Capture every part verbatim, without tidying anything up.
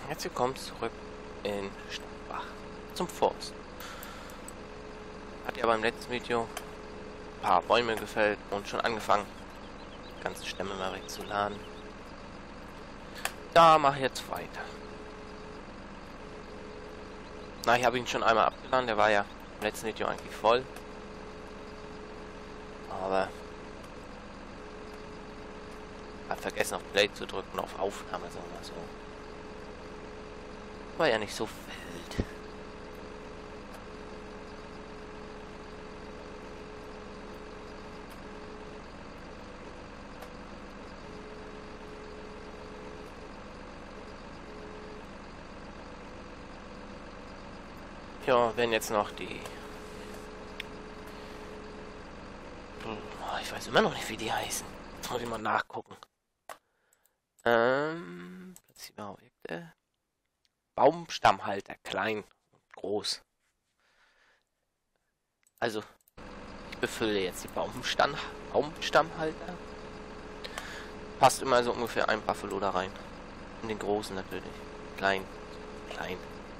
Herzlich willkommen zurück in Stadtbach zum Forst. Hat ja beim letzten Video ein paar Bäume gefällt und schon angefangen, die ganzen Stämme mal wegzuladen. Da mache ich jetzt weiter. Na, ich habe ihn schon einmal abgeladen, der war ja im letzten Video eigentlich voll. Aber hat vergessen auf Play zu drücken, auf Aufnahme, sagen wir so. War ja nicht so wild. Ja, wenn jetzt noch die... Ich weiß immer noch nicht, wie die heißen. Jetzt muss ich mal nachgucken. Ähm... Platzierbare Objekte. Baumstammhalter, klein und groß. Also, ich befülle jetzt die Baumstamm, Baumstammhalter. Passt immer so ungefähr ein Buffalo da rein. Und den großen natürlich. Klein, klein.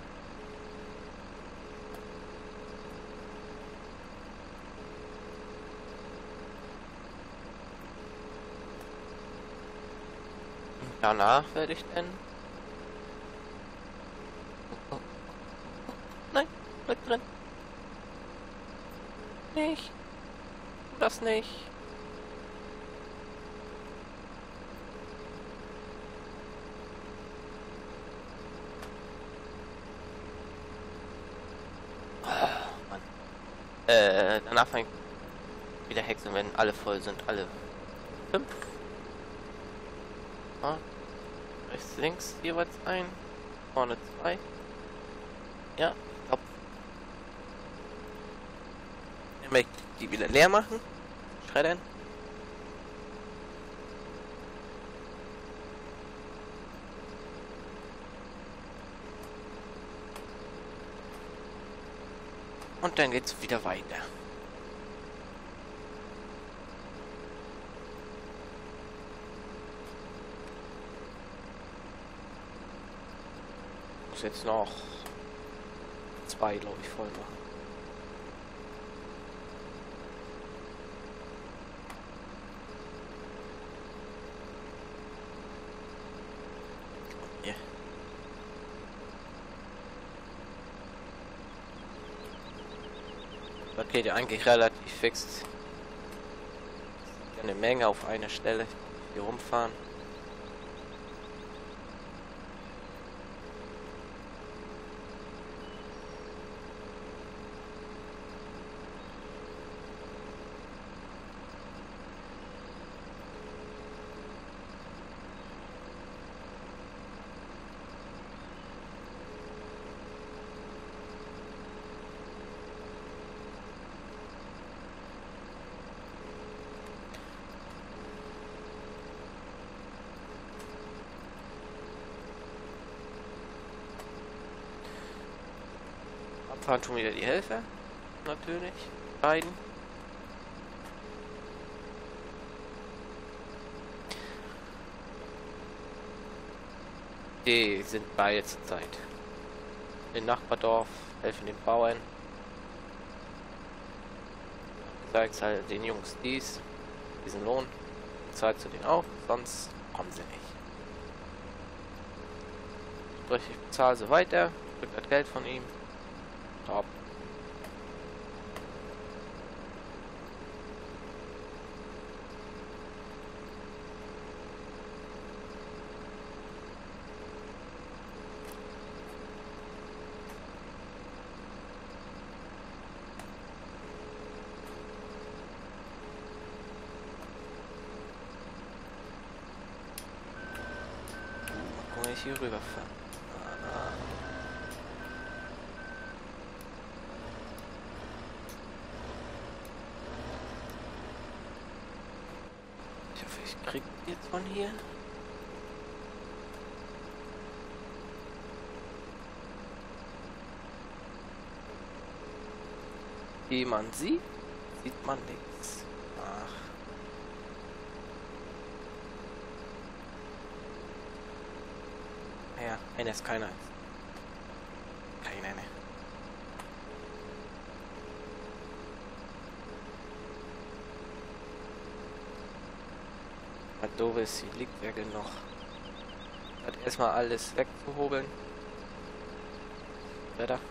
Und danach werde ich dann... Nein, bleib drin. Nicht. Das nicht. Oh, Mann. Äh, danach fängt wieder Hexen, wenn alle voll sind. Alle fünf. Ah. Rechts, links jeweils ein. Vorne zwei. Ja, ich glaube. Ich möchte die wieder leer machen. Schreddern. Und dann geht's wieder weiter. Muss jetzt noch zwei, glaube ich, voll machen. Yeah. Okay, die eigentlich relativ fix. Eine Menge auf einer Stelle hier rumfahren. Fahren schon wieder die Helfer, natürlich, beiden. Die sind beide zur Zeit im Nachbardorf, helfen den Bauern. Zeigt halt den Jungs dies, diesen Lohn, zeigt zu denen auch, sonst kommen sie nicht. Sprich, ich bezahle sie weiter, krieg das Geld von ihm. Top. Mal gucken, ich hier rüberfahren. Kriegt jetzt von hier? Wie man sieht, sieht man nichts. Ach. Ja, Einer ist keiner. Keiner, ne. Was doof ist, hier liegt ja genug. Hat erstmal alles wegzuhobeln. Wetter.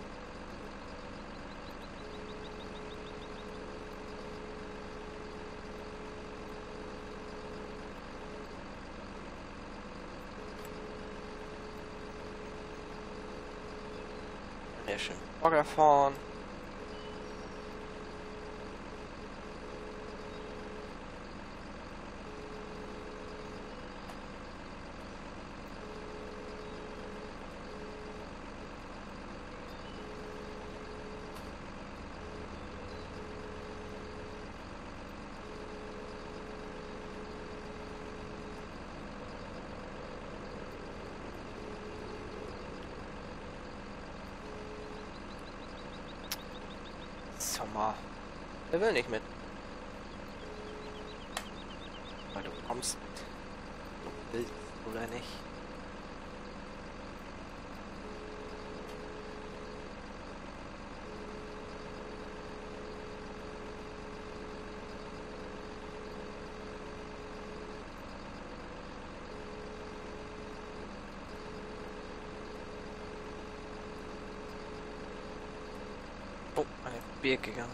Sehr schön. Bagger fahren. Sommer. Der will nicht mit. Weil du kommst mit. Du willst oder nicht. Oh, eine Berg gegangen.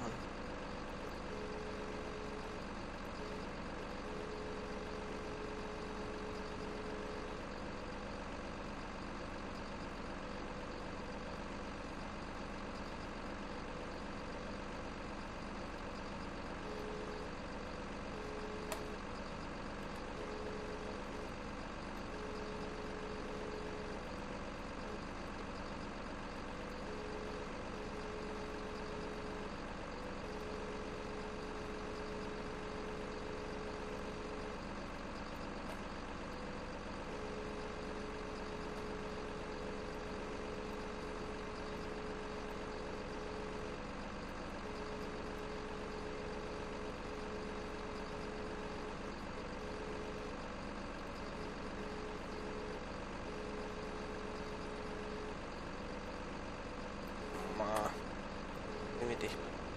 Mal. Nimm mit dich.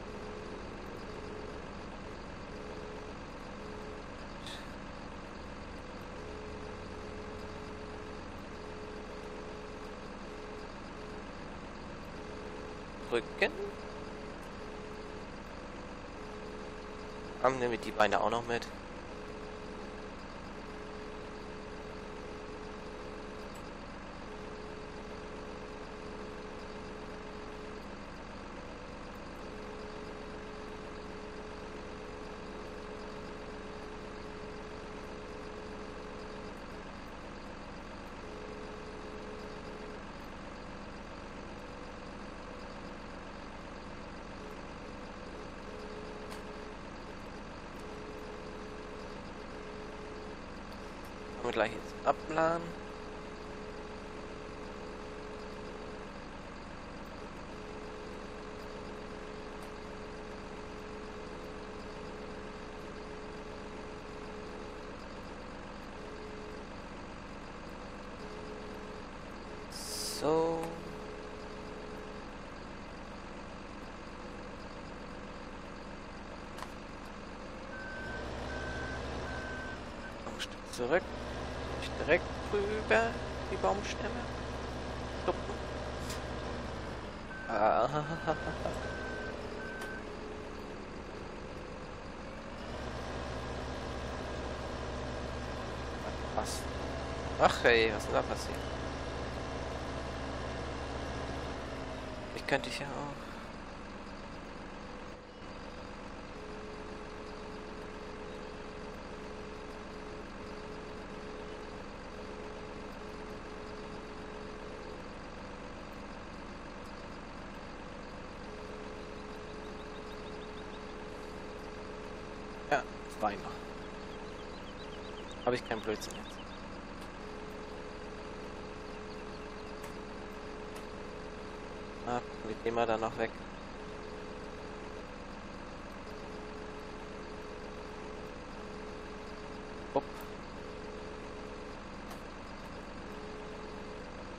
Rücken. Haben wir die Beine auch noch mit? Wir gleich jetzt abladen. So. Ein Stück zurück. Direkt rüber die Baumstämme. Stuppen. Ah. Was? Ach hey, was ist denn da passiert? Ich könnte ich ja auch. Ja, zwei noch. Habe ich keinen Blödsinn jetzt. Ah, wir gehen mal da noch weg. Upp.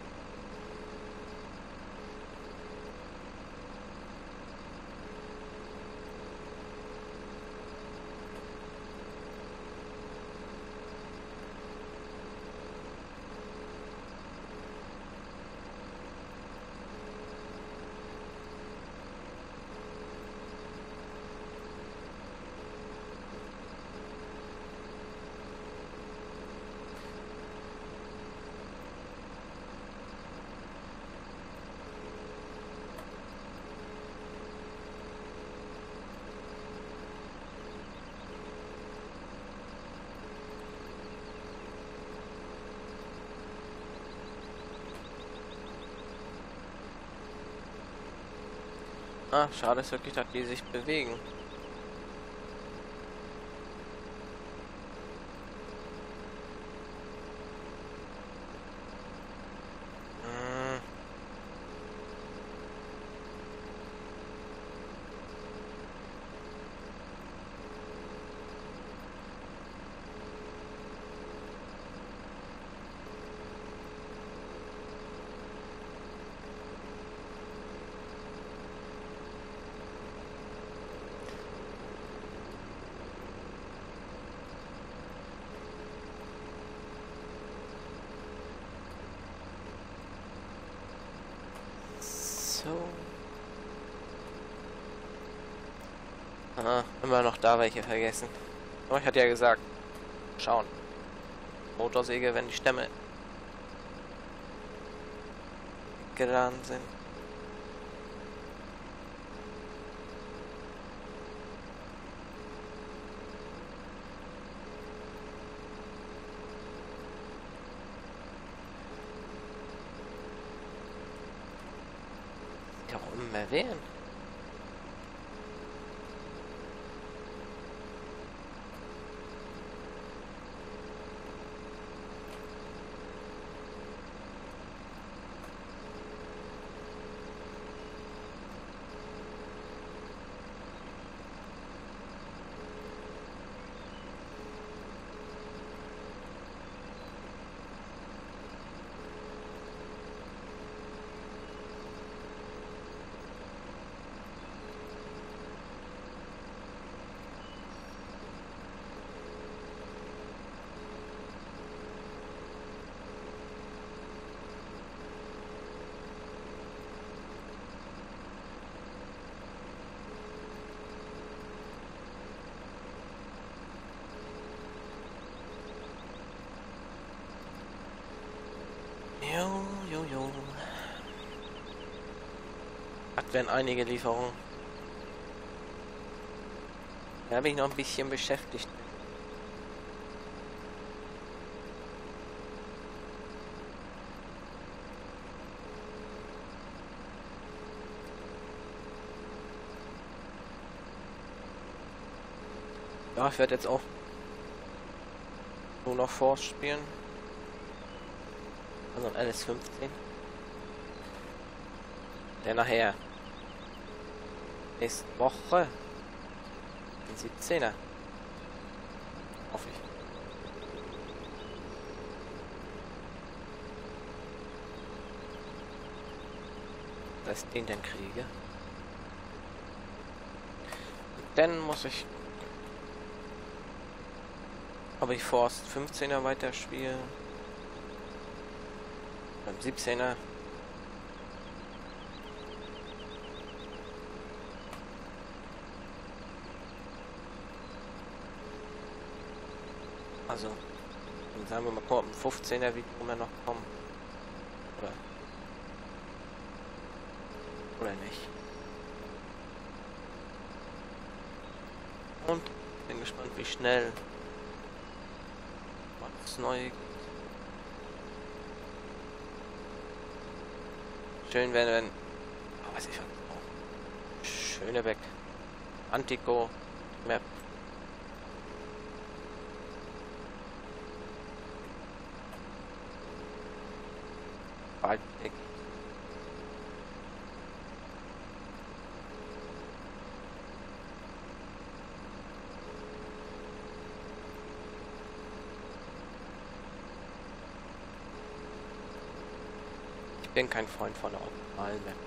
Ah, schade ist wirklich, dass die sich bewegen. Hm. So. Ah, immer noch da welche vergessen. Oh, ich hatte ja gesagt, schauen. Motorsäge, wenn die Stämme geladen sind. Ja, auch immer mehr wählen. Jo, jo, jo. Das werden einige Lieferungen. Da bin ich noch ein bisschen beschäftigt. Ja, ich werde jetzt auch nur noch Force spielen. Also ein L S fünfzehn. Der nachher nächste Woche den siebzehner. Hoffe ich. Dass ich den dann kriege. Und dann muss ich, ob ich Force fünfzehner weiterspiele. Beim siebzehner. Also, dann sagen wir mal, gucken, fünfzehner wie immer noch kommen. Oder, oder nicht. Und bin gespannt, wie schnell was neu. Schön wäre, wenn, oh, weiß ich was, oh, Schönebeck, Antico Map. Bald weg. Ich bin kein Freund von der optimalen Map.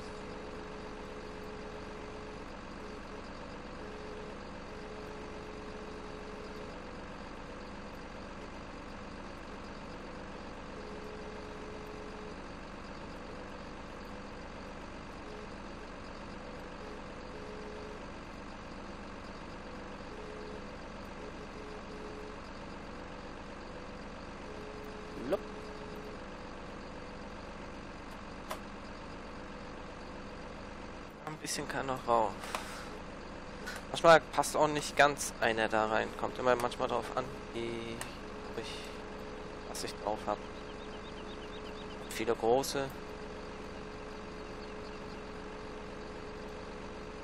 Lupp. Ein bisschen kann noch rauf. Manchmal passt auch nicht ganz einer da rein. Kommt immer manchmal drauf an, wie ich, was ich drauf habe. Viele große.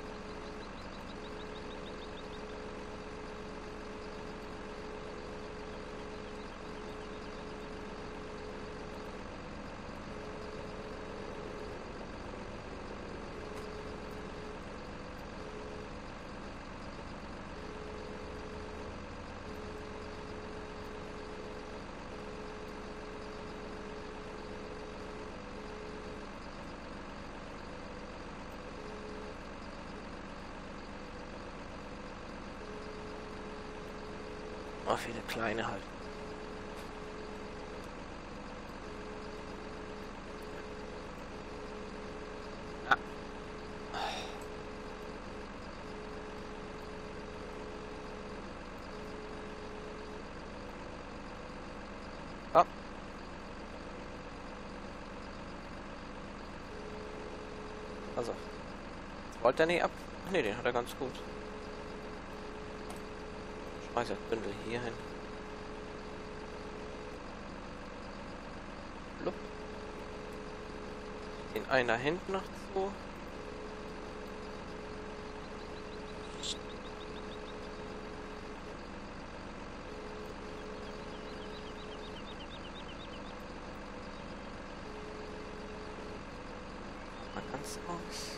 Oh, viele kleine halt. Ah. Oh. Also. Wollte er nicht ab? Ach nee, den hat er ganz gut. Schmeiß das Bündel hier hin. Blub. Den einen da hinten noch zu. Mal ganz aus.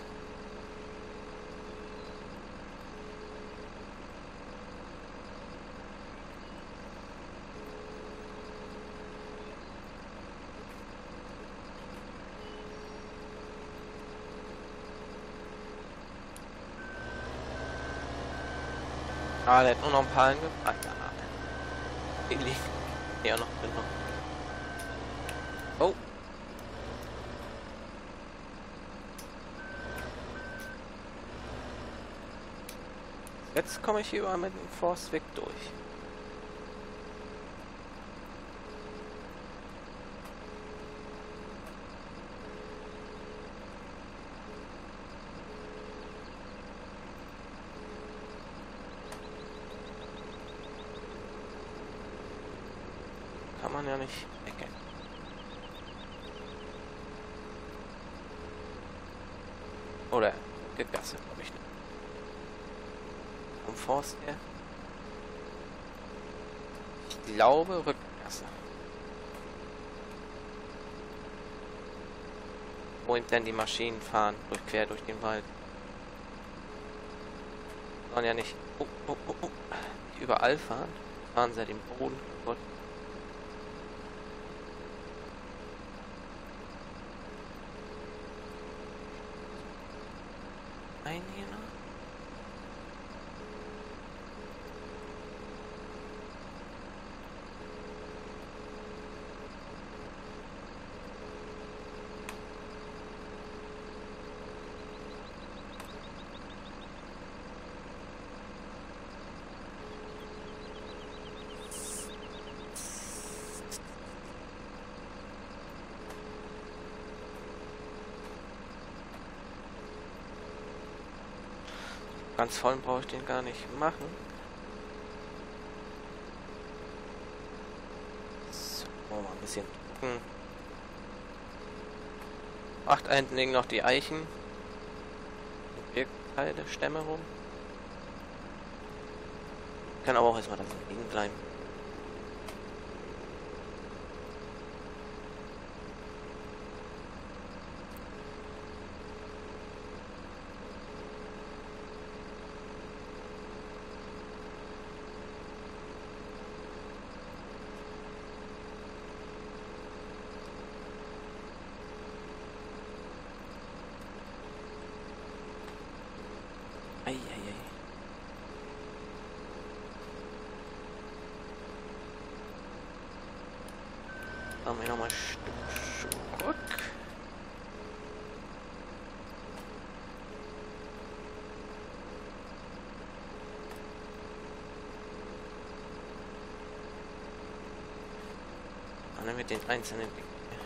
Ah, der hat nur noch ein paar angefragt. Ah, ja. Die liegen hier noch drin. Oh. Jetzt komme ich hier überall mit dem Forstweg durch. Kann man ja nicht erkennen. Oder Gegasse, glaube ich nicht. Vom Forst her. Ich glaube Rückgasse. Wohin denn die Maschinen fahren, durch, quer durch den Wald. Sollen ja nicht oh, oh, oh, oh, nicht überall fahren. Fahren sie den Boden kaputt. Ein hier noch. Ganz voll brauche ich den gar nicht machen. So, mal ein bisschen gucken. Ach, da hinten liegen noch die Eichen. Die Birkenteile, Stämme rum. Kann aber auch erstmal da liegen bleiben. Eieiei. Machen wir nochmal ein Stück zurück. Dann nehmen wir den einzelnen Weg.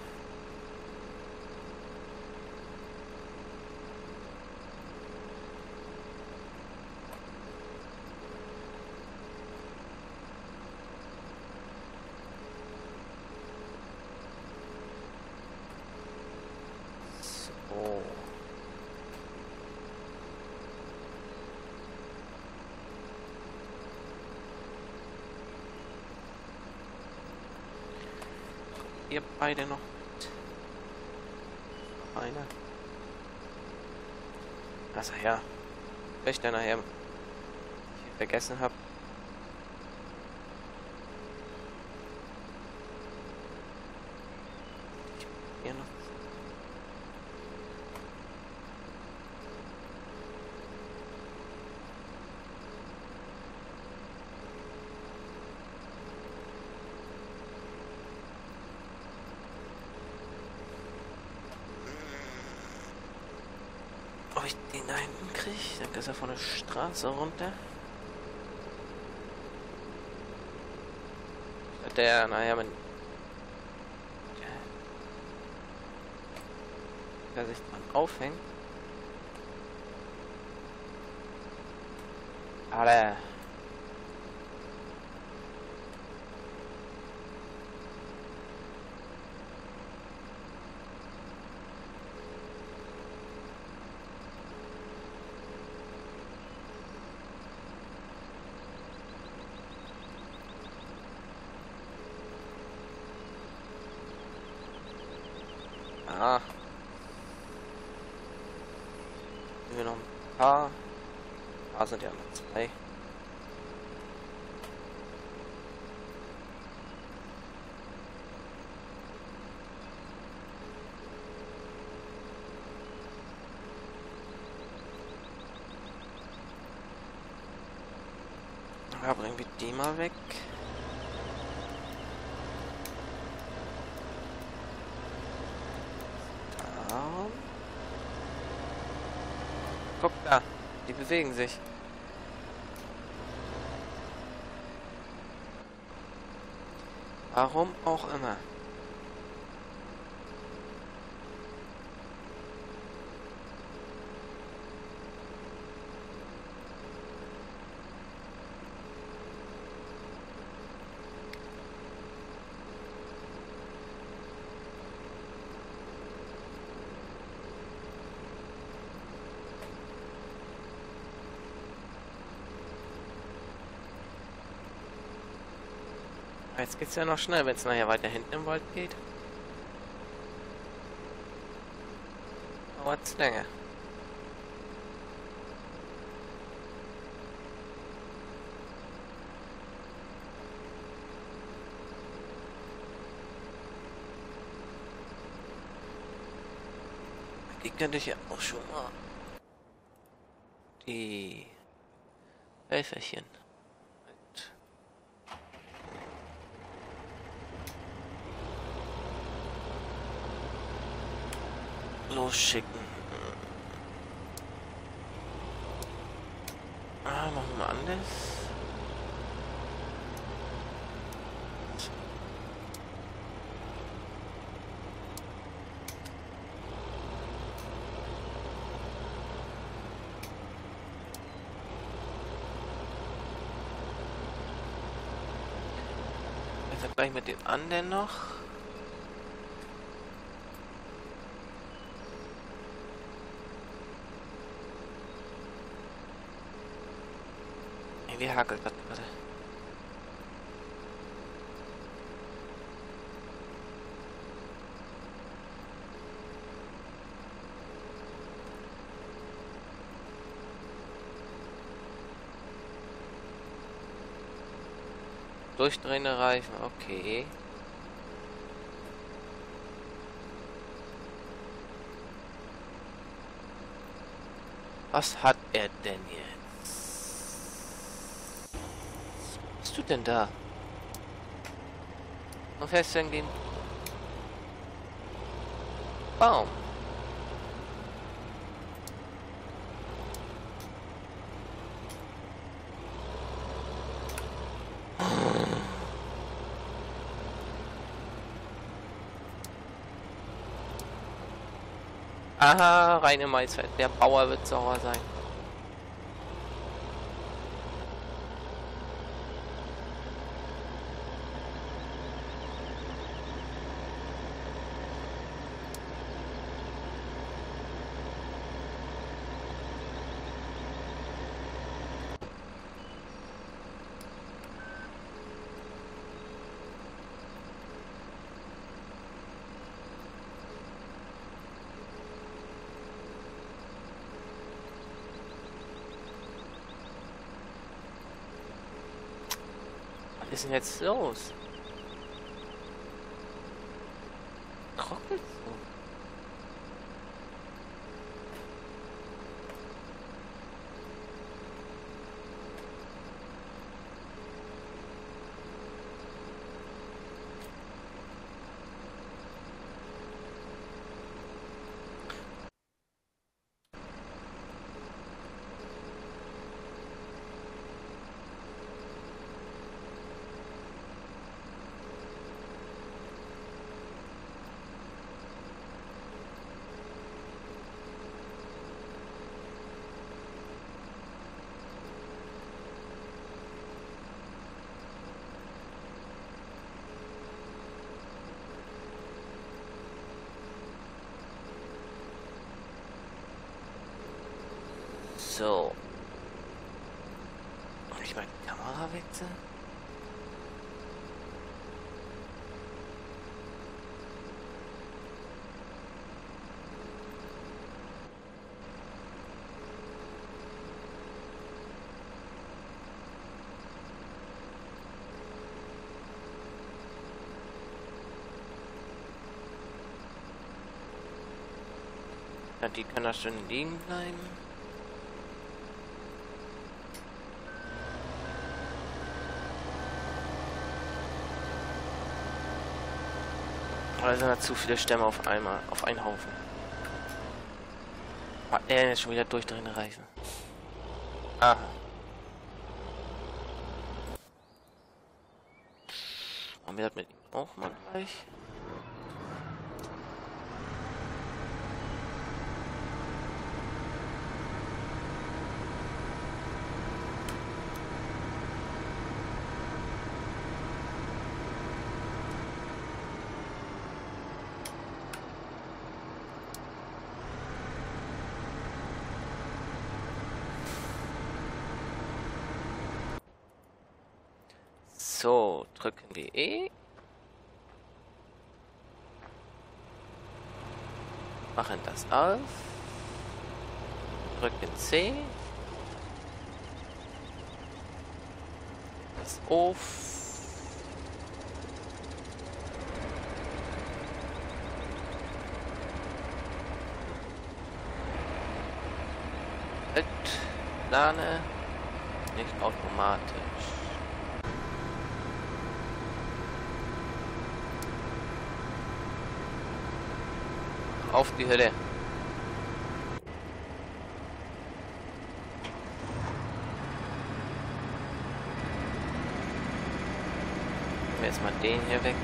So. Ihr beide noch mit. Noch einer. Also ja. Wenn ich dann nachher vergessen habe. Hier noch. Ob ich den da hinten kriege? Dann ist er von der Straße runter. Der, naja, wenn der sich dran aufhängt. Alter. Ah. Nehmen wir noch ein paar. Ein paar sind ja noch zwei. Ja, bringen wir die mal weg. Guck da, die bewegen sich. Warum auch immer. Jetzt geht's ja noch schnell, wenn es nachher weiter hinten im Wald geht. Dauert's länger. Die könnte ich ja auch schon mal. Die Helferchen. Losschicken. Ah, machen wir mal anders. Jetzt gleich mit dem anderen noch. Wie hakelt das gerade? Durchdrehende Reifen, okay. Was hat er denn jetzt? Was bist du denn da? Wo fährst du denn gegen Baum? Aha, reine Maisfeld. Der Bauer wird sauer sein. Was ist denn jetzt los? Trocknet so. So. Und ich mal die Kamera wechseln? Ja, die kann da schön liegen bleiben. Oder sind da zu viele Stämme auf einmal, auf einen Haufen? Ah, er ist schon wieder durchdrehende Reifen. Aha. Haben wir das mit ihm auch mal gleich? So, drücken wir E. Machen das auf. Drücken C. Das auf. Halt. Plane. Nicht automatisch. Auf die Hülle. Jetzt mal den hier weg.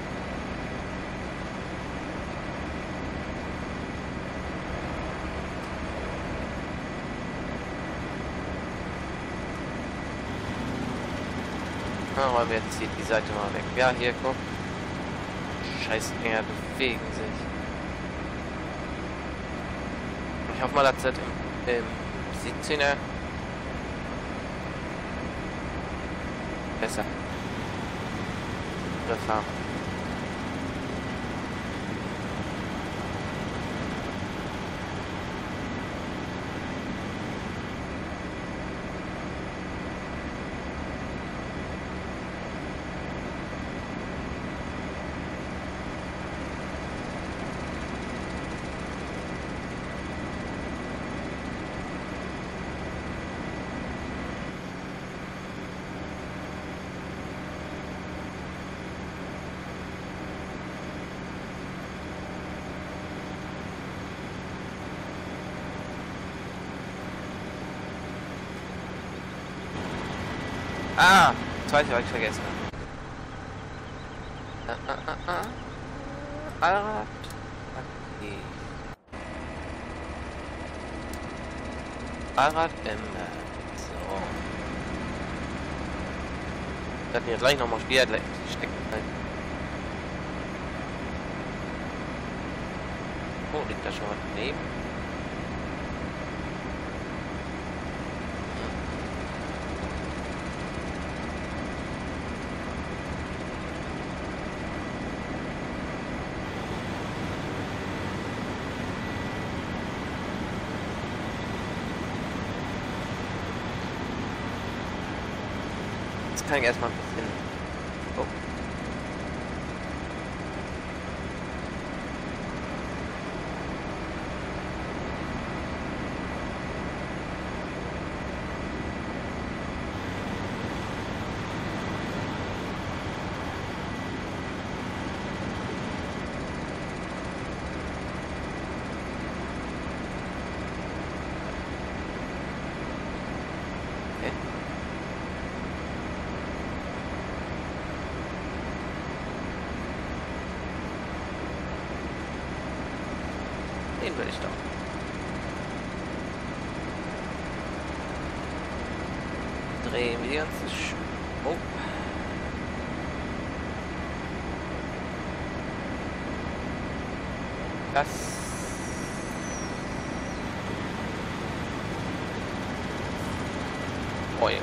Aber jetzt zieht die Seite mal weg. Ja, hier, guck. Scheiß Dinger bewegen sich. Ich hoffe mal, dass das im, im siebzehner besser Griff haben. Ah, zweite habe ich vergessen. Ah, ah, ah, ah. Allrad. Okay. Allrad M. So. Das hier gleich nochmal Spiel stecken. Oh, liegt da schon was daneben? Kann ich erstmal ein bisschen. Oh. Den will ich doch. Drehen wir die ganze Sch Oh. Das Foil.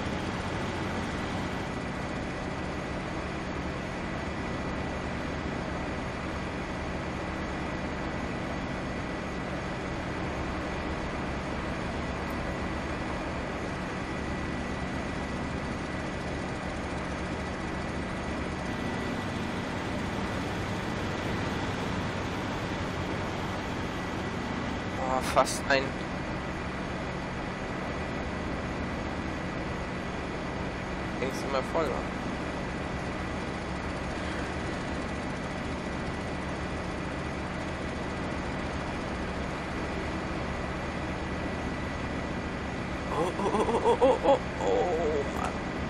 Oh, fast ein Dings immer voll war. Oh, oh, oh, oh, oh, oh, oh, Mann.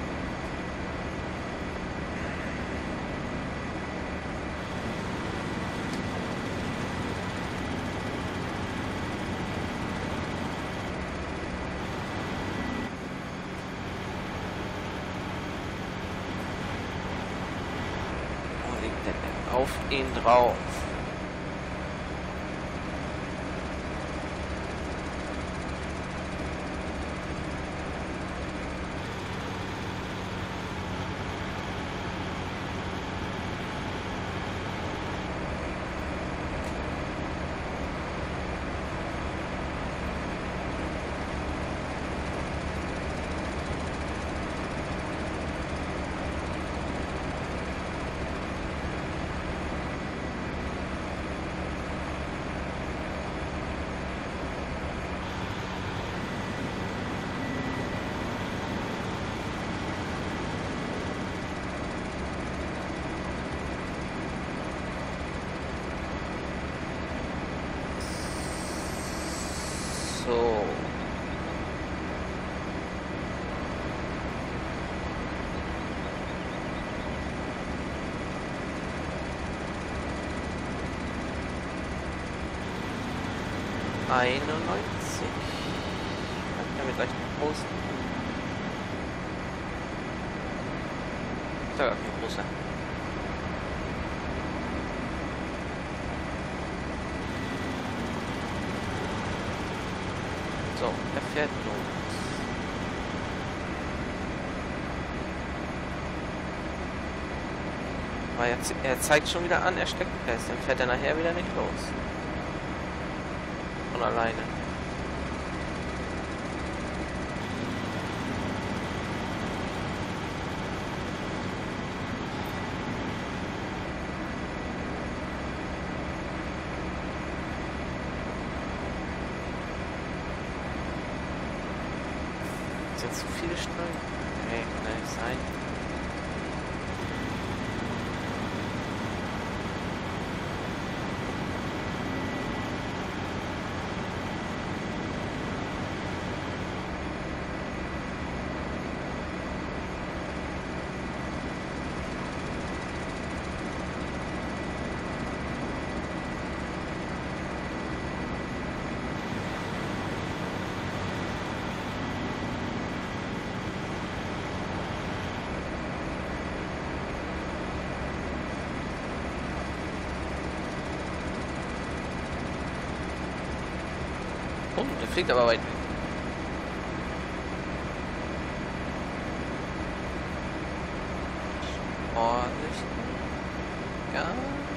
Wo liegt der denn? Auf ihn drauf. So. einundneunzig. Dann können wir gleich noch posten. Da gar kein großer. So, er fährt los. Aber jetzt, er zeigt schon wieder an, er steckt fest. Dann fährt er nachher wieder nicht los. Von alleine. Sind zu viele Streifen? Nee, kann ja nicht sein. Oh, der fliegt aber weit weg. Ordentlich. Ganz.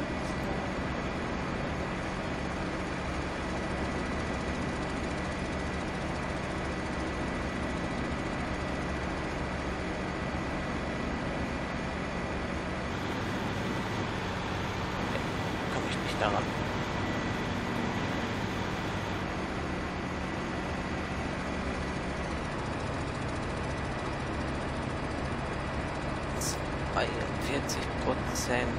Komme ich nicht daran. vierzig Prozent.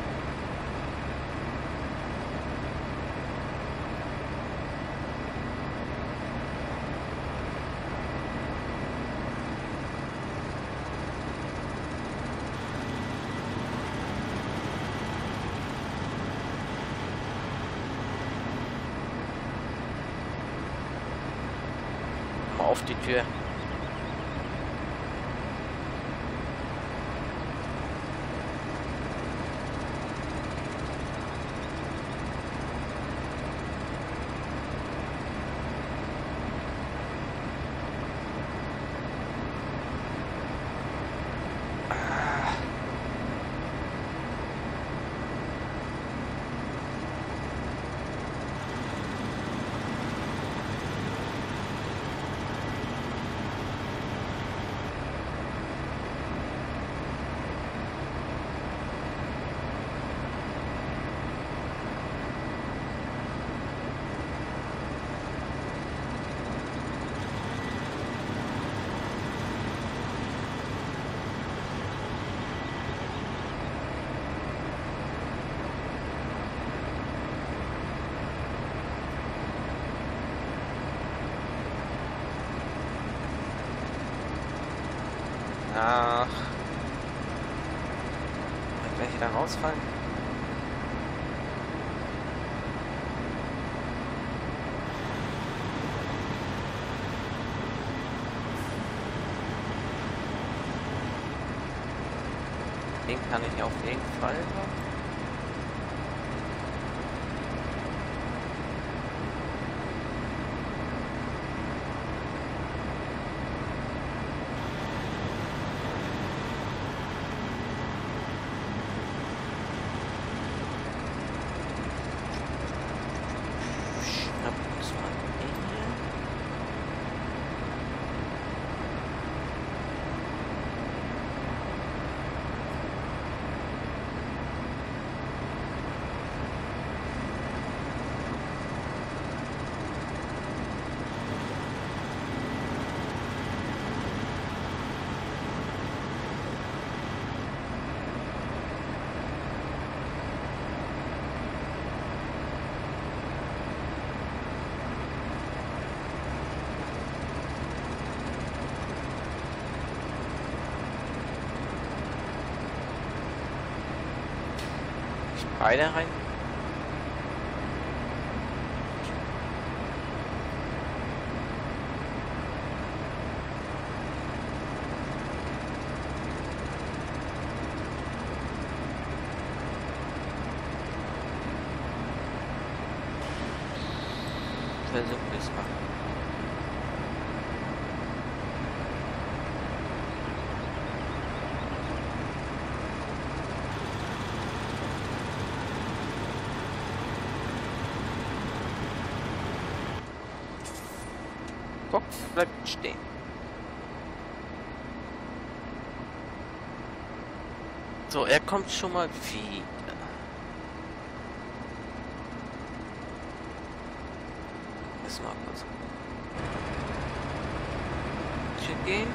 Mal auf die Tür. Ach. Gleich wieder rausfallen. Den kann ich auf jeden Fall noch. Beide rein. Versuch es mal. Guck, bleibt stehen. So, er kommt schon mal wieder. Müssen wir kurz gehen.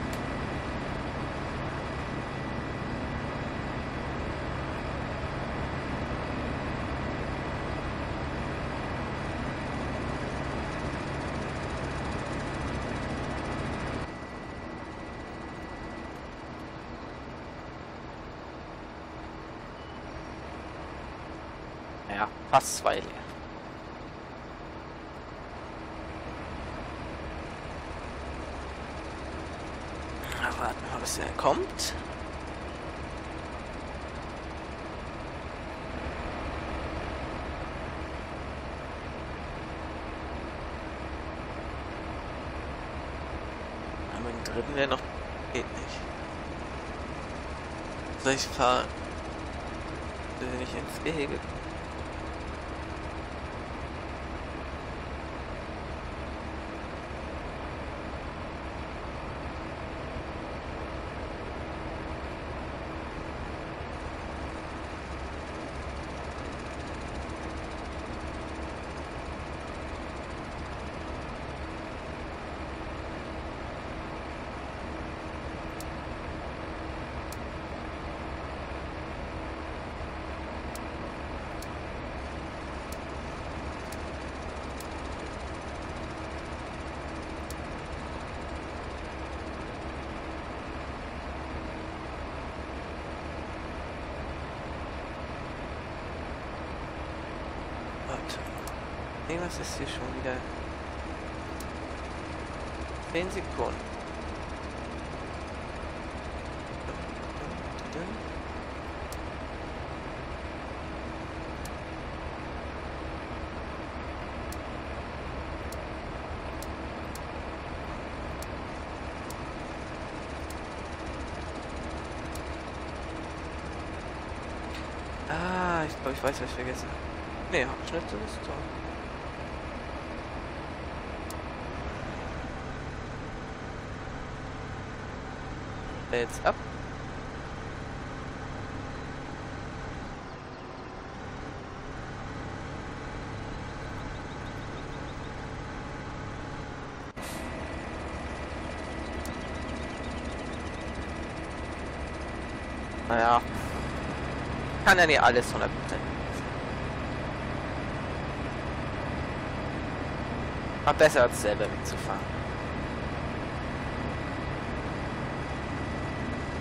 Ja, fast zwei leer. Na, warten wir, bis er kommt. Aber den dritten wäre noch... geht nicht. Soll ich fahren? Will ich nicht ins Gehege? Nee, was ist hier schon wieder? zehn Sekunden. Ah, ich glaube, ich weiß, was ich vergessen habe. Nee, Hauptschnitte ist so. Jetzt ab. Naja, kann ja nicht alles hundert Prozent. Aber besser als selber mitzufahren.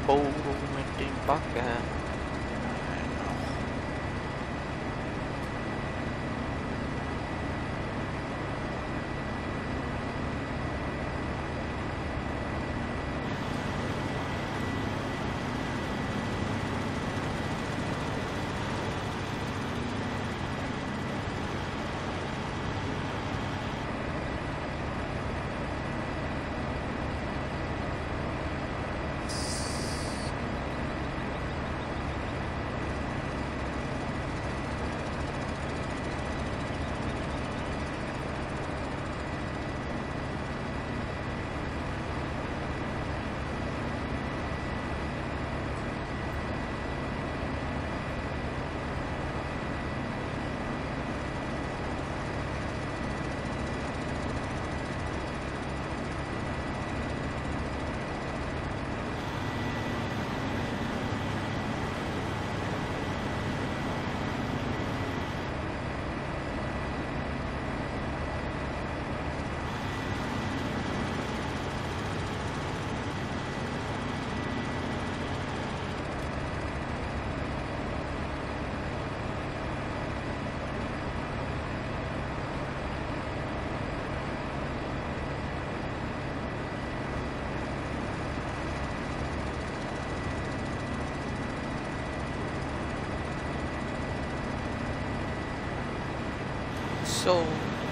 Foto mit dem Bagger. So.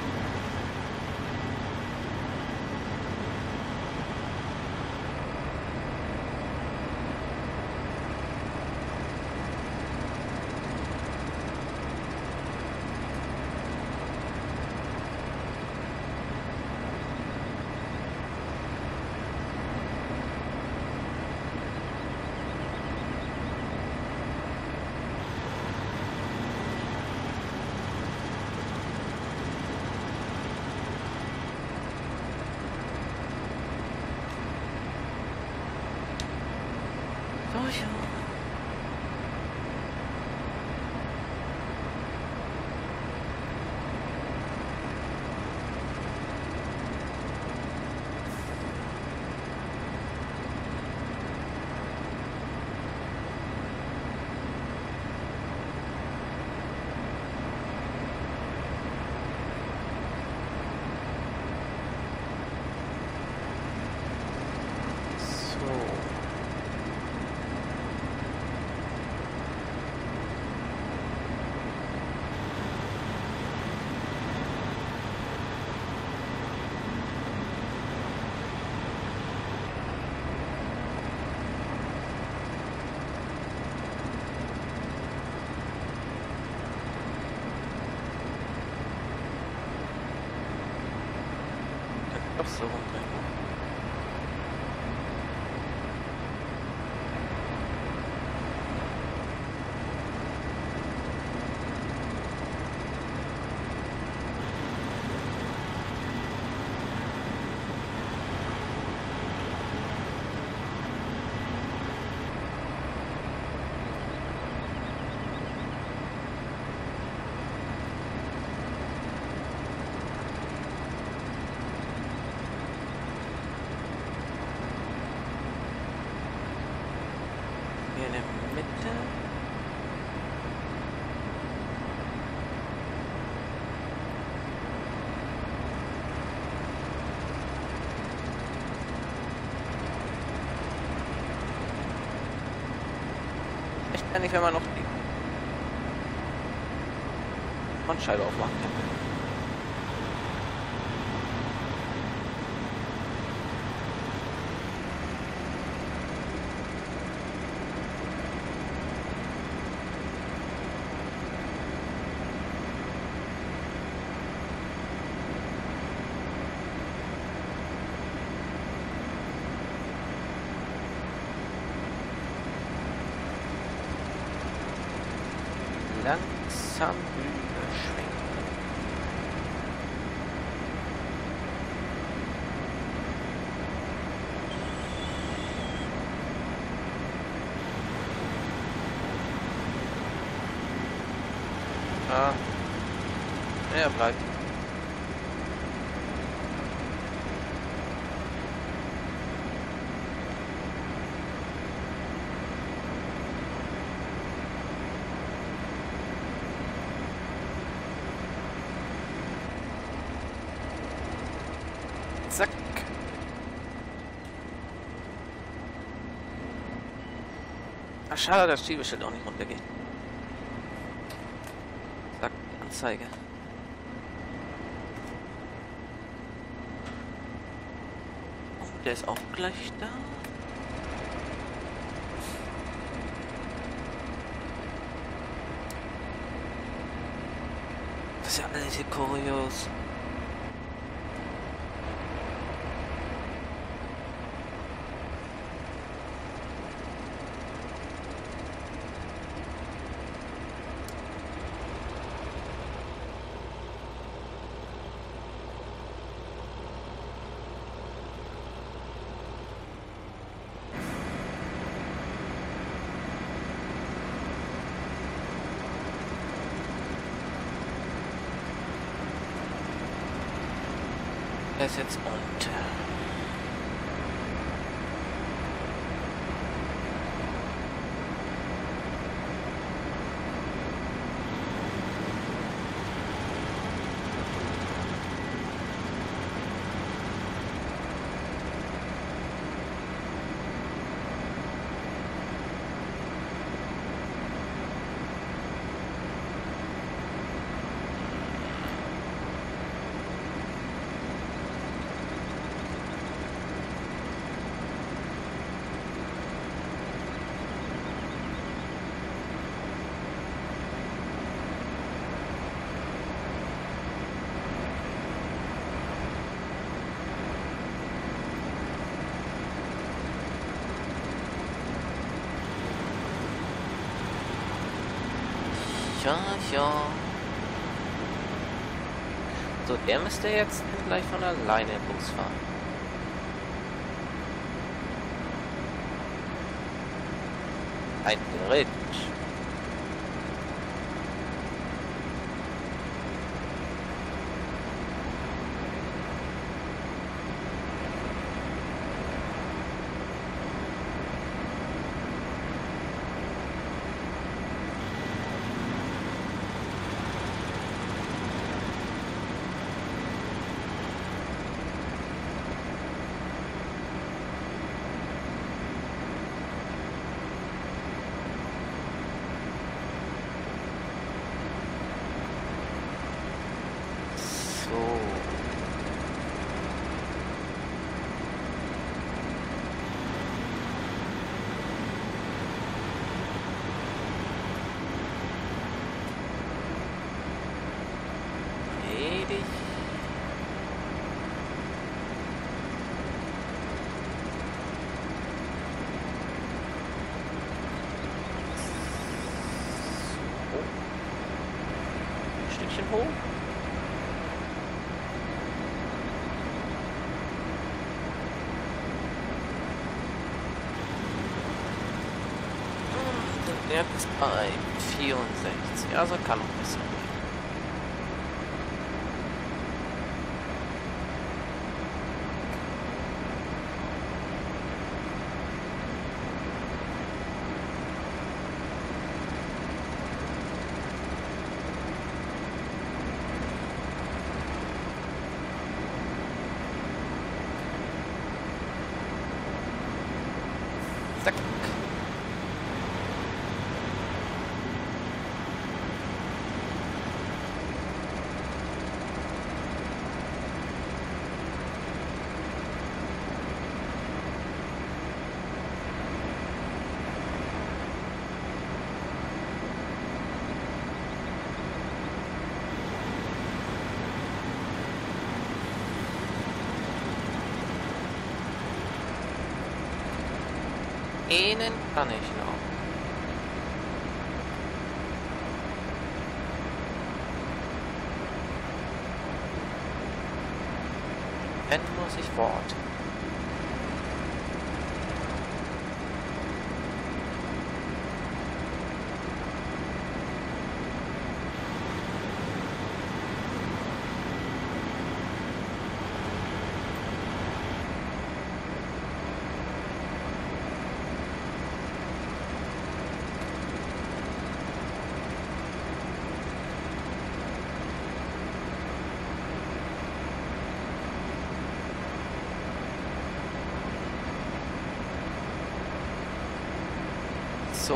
Oh ja. Doch so rumdrehen. Hier in der Mitte. Echt gar nicht, wenn man noch die Frontscheibe aufmachen kann. Langsam überschwenken. Ah, er bleibt. Zack. Ach, schade, das Schiebeschild auch nicht runtergeht. Zack, Anzeige. Oh, der ist auch gleich da. Das ist ja alles hier kurios. Er ist jetzt unter. Ja, ja. So, der müsste jetzt gleich von alleine losfahren. Ein Gerät. Hoch. Der Wert ist bei vierundsechzig, also kann noch ein bisschen. Zack. Einen kann ich noch. Dann muss ich fort. So.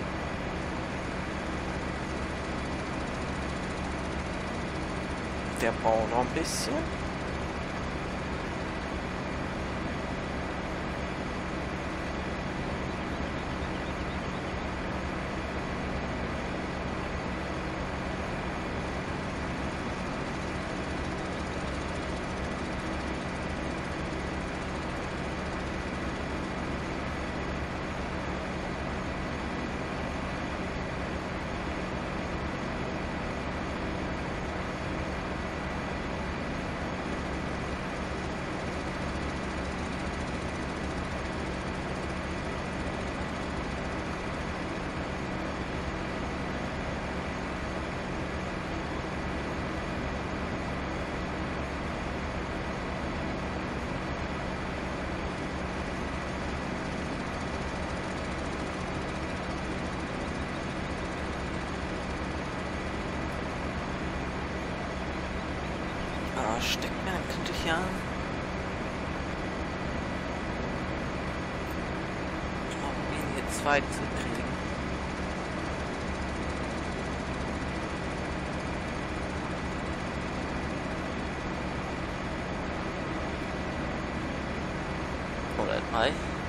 Der braucht noch ein bisschen. Ah, steckt mir, dann könnte ich ja... mal probieren, hier zwei zu kriegen. Oder drei.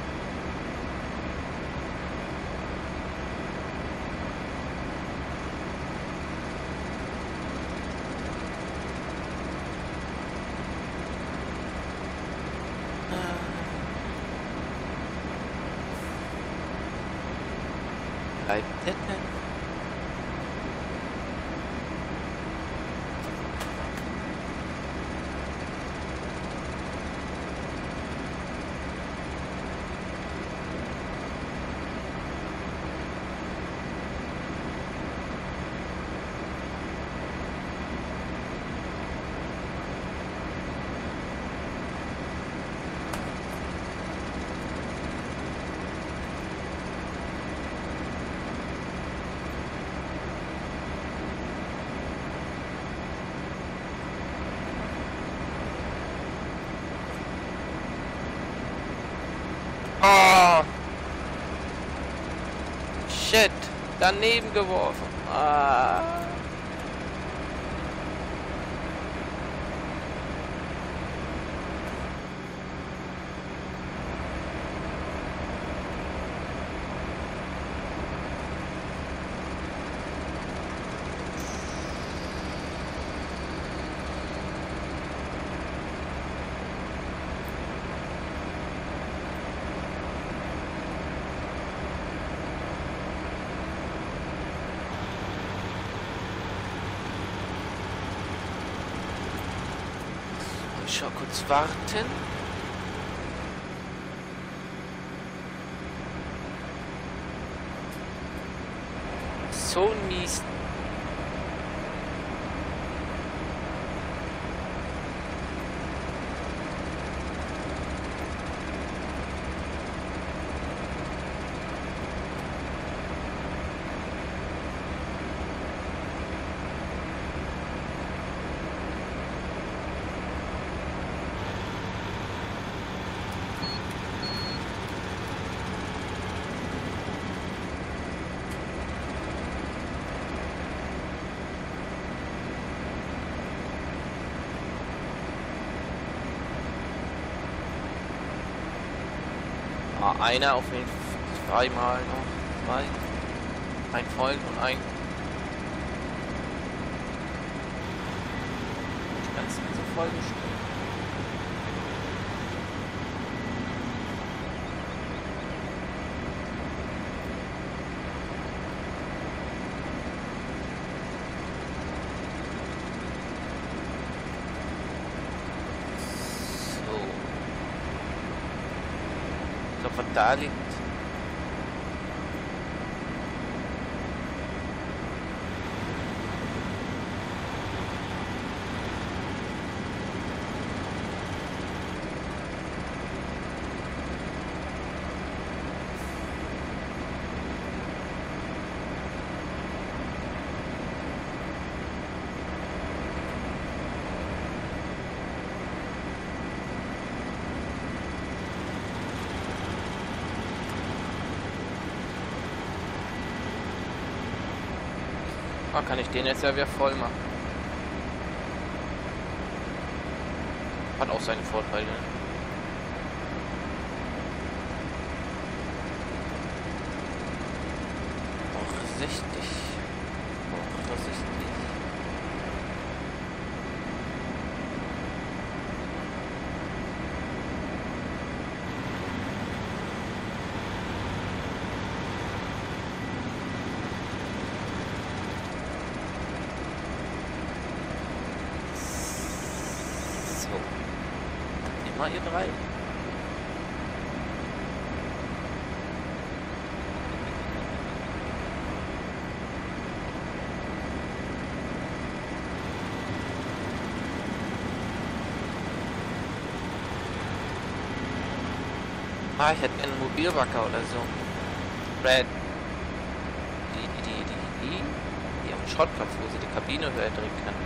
Bleibt denn? Oh! Shit! Daneben geworfen. Ah! Ich schau kurz warten. So mies. Ah, einer auf jeden Fall, zweimal noch, zwei, ein Freund und ein ganz so vollgestellt. Was da liegt. Ah, kann ich den jetzt ja wieder voll machen. Hat auch seine Vorteile. Vorsichtig. Vorsichtig. Immer ihr drei. Ah, ich hätte einen Mobilbacker oder so. Red. Die, die, die, die, die. Die haben einen Schrottplatz, wo sie die Kabine höher drehen kann.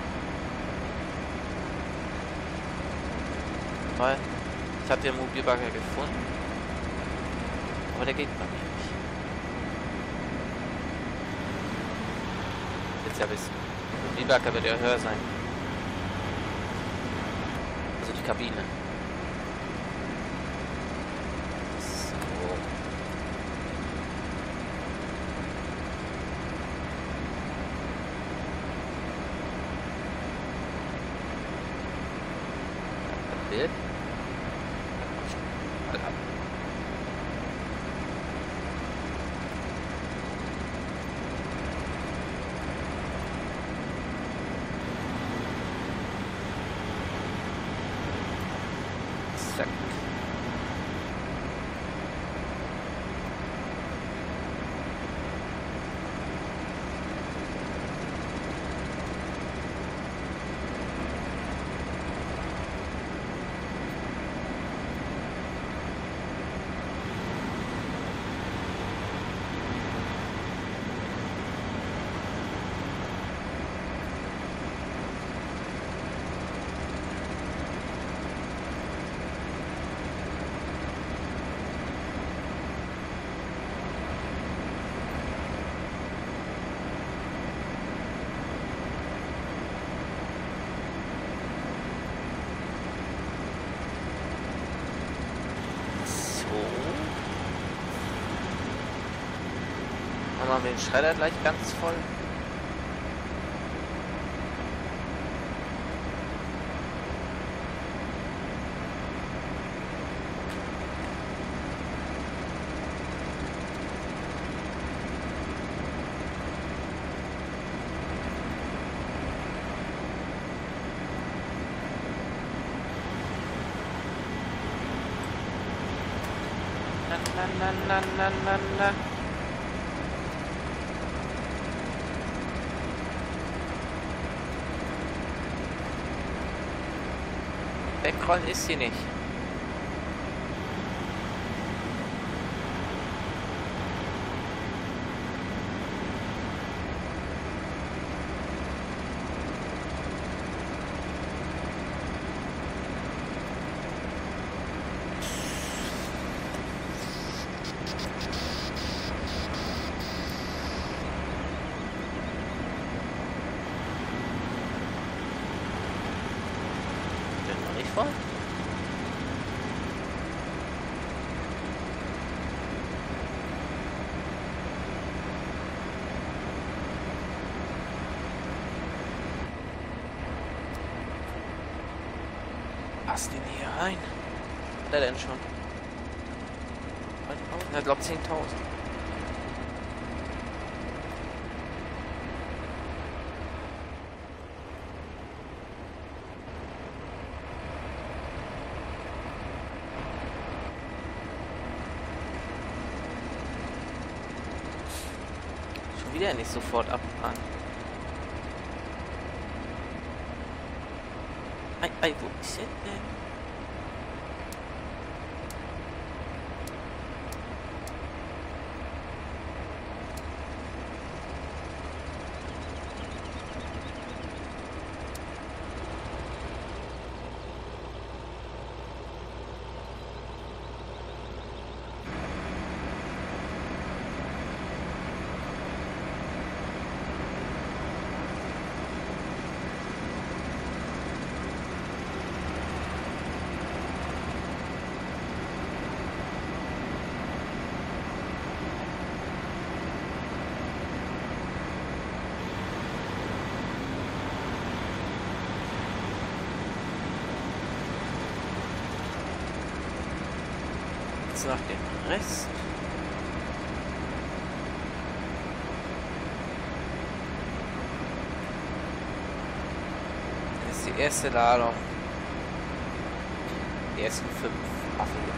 Weil ich habe den Mobilbagger gefunden, aber der geht bei mir nicht. Jetzt ja wissen. Der Mobilbagger wird ja höher sein. Also die Kabine. So. Bild. Zack. Machen wir den Schredder gleich ganz voll. Na, na, na, na, na, na. Wegräumen ist sie nicht. Voll. Passt den hier rein? Hat er denn schon? Ich glaube zehntausend. Wieder nicht sofort abfahren. Ei, ei, wo ist er denn? jetzt noch den Rest. Das ist die erste Ladung. Die ersten fünf Waffen.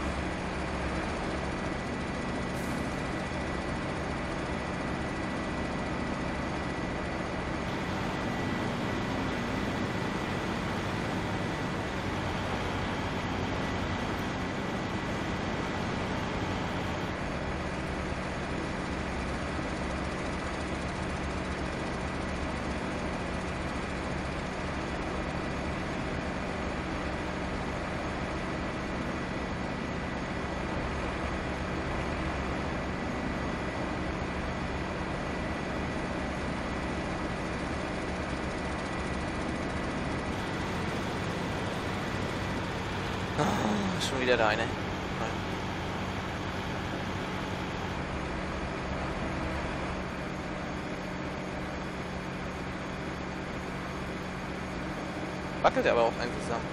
Oh, schon wieder da eine. Wackelt aber auch ein zusammen.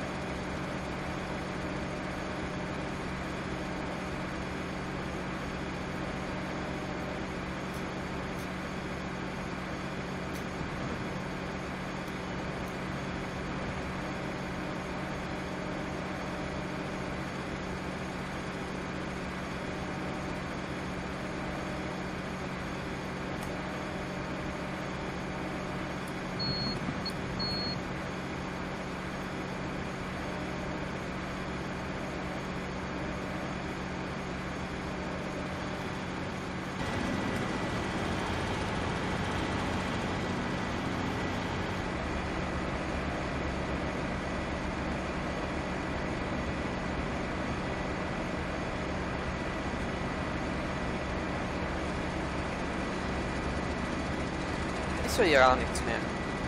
Ist ja gar nichts mehr.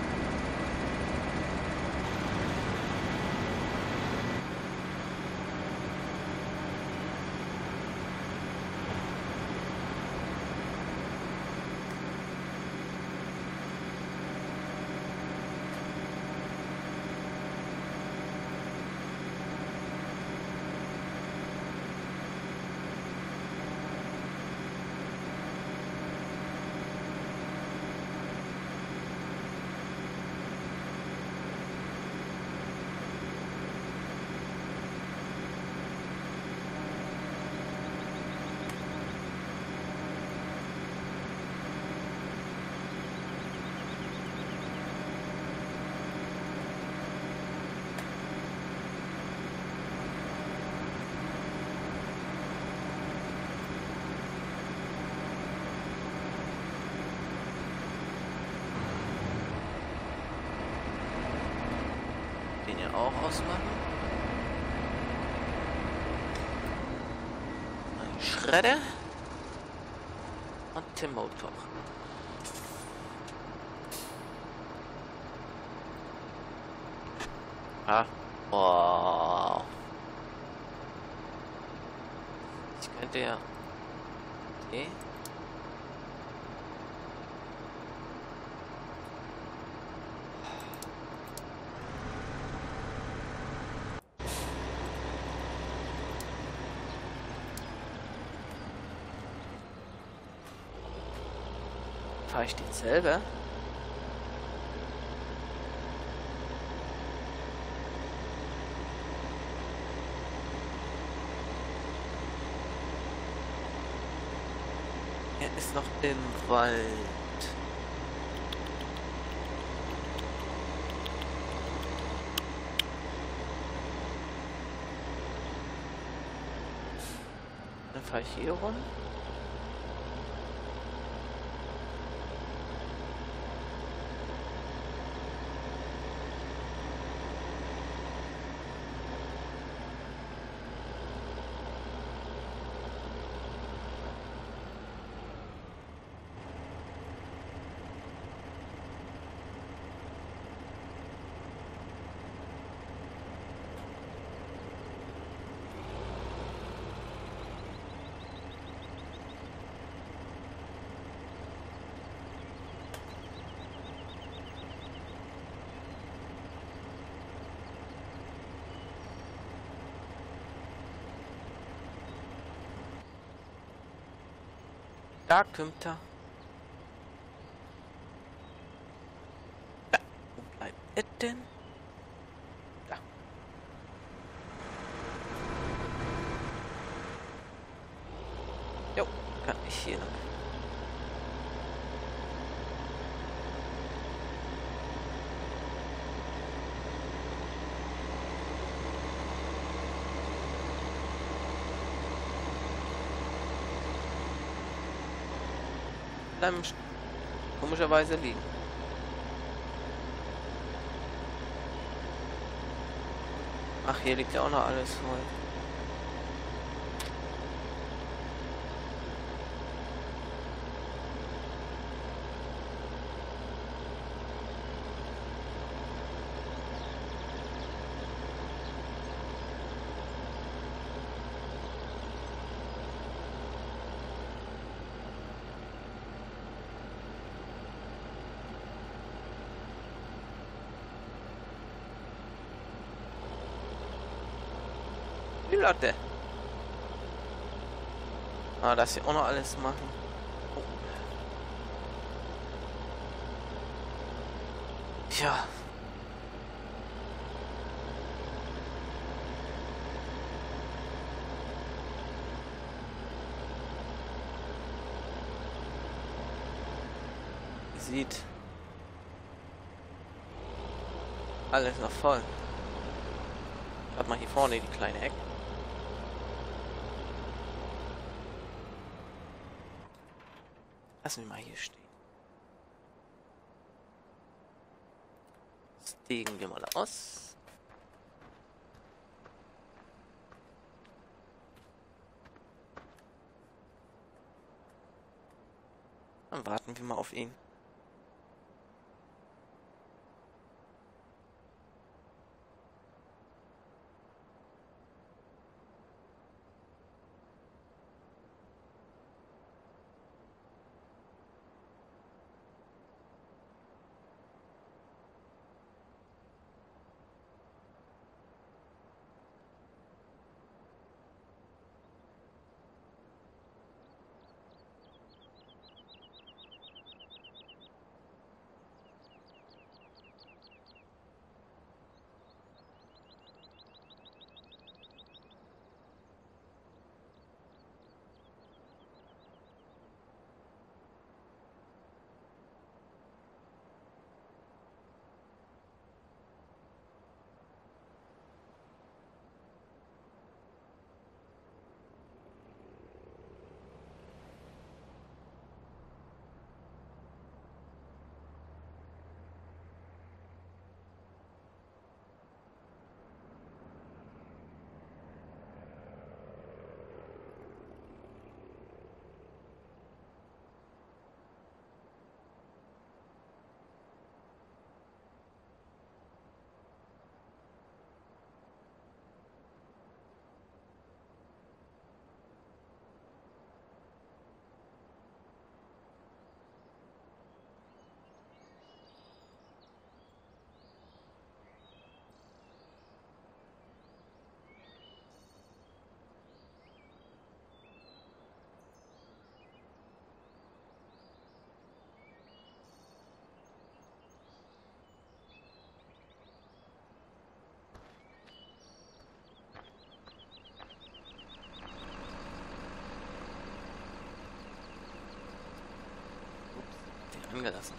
Den ja auch ausmachen. Ein Schredder. Und den Motor. Ah. Wow. Ich könnte ja... Okay. Fahre ich den selber? Er ist noch im Wald. Dann fahre ich hier rum. Da kommt er. Ja, wo bleibt er denn? Da. Jo, kann ich hier noch. Bleiben komischerweise liegen. Ach, hier liegt ja auch noch alles voll. Die Latte. Ah, das hier auch noch alles machen. Oh. Tja. Sieht alles noch voll. Hat man hier vorne die kleine Ecke. Lassen wir mal hier stehen. Steigen wir mal aus. Dann warten wir mal auf ihn. Angelassen.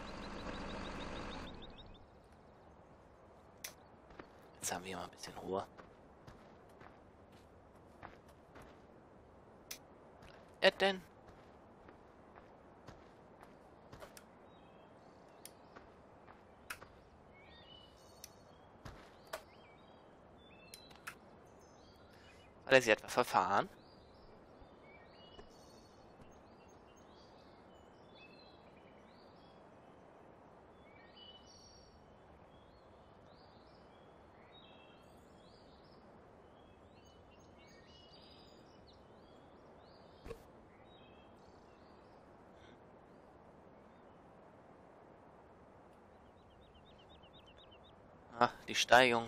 Jetzt haben wir hier mal ein bisschen Ruhe. Er denn? Hat er sich etwa verfahren? Ah, die Steigung.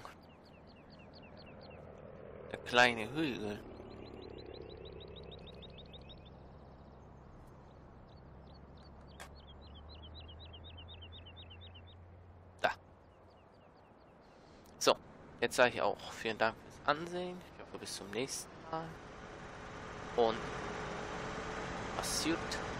Der kleine Hügel. So, jetzt sage ich auch vielen Dank fürs Ansehen. Ich hoffe, bis zum nächsten Mal. Und was gut.